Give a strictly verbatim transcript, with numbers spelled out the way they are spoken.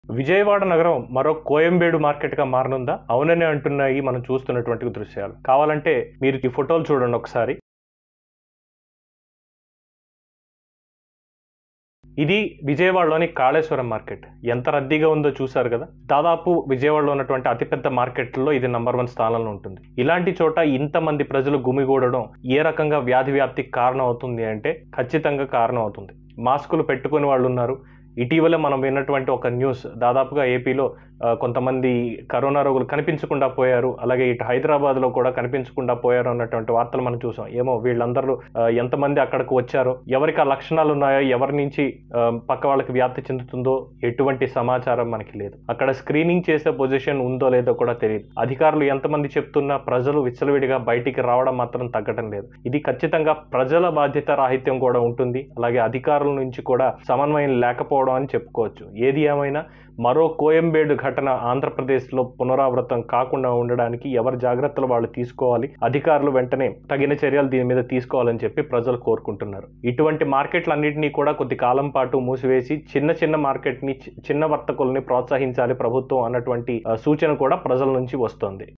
విజయవాడ నగరం మరో కోయంబేడు మార్కెట్గా మారనుందా? అవుననే అంటున్నాయి మనం చూస్తున్నటువంటి దృశ్యాలు. కావాలంటే మీరు ఈ ఫోటోలు చూడండి ఒకసారి. ఇది విజయవాడలోని కాళేశ్వరం మార్కెట్. ఎంత రద్దీగా ఉందో చూశారు కదా. దాదాపు విజయవాడలో ఉన్నటువంటి అతిపెద్ద మార్కెట్లలో ఇది నంబర్ వన్ స్థానంలో ఉంటుంది. ఇలాంటి చోట ఇంతమంది ప్రజలు గుమిగూడడం ఏ రకంగా వ్యాధి వ్యాప్తికి కారణం అవుతుంది అంటే ఖచ్చితంగా కారణం అవుతుంది. మాస్కులు పెట్టుకుని వాళ్ళు ఉన్నారు. ఇటీవల మనం విన్నటువంటి ఒక న్యూస్, దాదాపుగా ఏపీలో కొంతమంది కరోనా రోగులు కనిపించకుండా పోయారు, అలాగే ఇటు హైదరాబాద్లో కూడా కనిపించకుండా పోయారు అన్నటువంటి వార్తలు మనం చూసాం. ఏమో వీళ్ళందరూ ఎంతమంది అక్కడికి వచ్చారో, ఎవరికి ఆ లక్షణాలు ఉన్నాయో, ఎవరి నుంచి పక్క వాళ్ళకి వ్యాప్తి చెందుతుందో ఎటువంటి సమాచారం మనకి లేదు. అక్కడ స్క్రీనింగ్ చేసే పొజిషన్ ఉందో లేదో కూడా తెలియదు. అధికారులు ఎంతమంది చెప్తున్నా ప్రజలు విచ్చలవిడిగా బయటికి రావడం మాత్రం తగ్గడం లేదు. ఇది ఖచ్చితంగా ప్రజల బాధ్యత రాహిత్యం కూడా ఉంటుంది. అలాగే అధికారుల నుంచి కూడా సమన్వయం లేకపోవడం అని చెప్పుకోవచ్చు. ఏది ఏమైనా మరో కోయంబేడు ఘటన ఆంధ్రప్రదేశ్లో పునరావృతం కాకుండా ఉండడానికి ఎవరి జాగ్రత్తలు వాళ్ళు తీసుకోవాలి. అధికారులు వెంటనే తగిన చర్యలు దీని మీద తీసుకోవాలని చెప్పి ప్రజలు కోరుకుంటున్నారు. ఇటువంటి మార్కెట్లన్నింటినీ కూడా కొద్ది కాలం పాటు మూసివేసి చిన్న చిన్న మార్కెట్ని, చిన్న వర్తకుల్ని ప్రోత్సహించాలి ప్రభుత్వం అన్నటువంటి సూచన కూడా ప్రజల నుంచి వస్తోంది.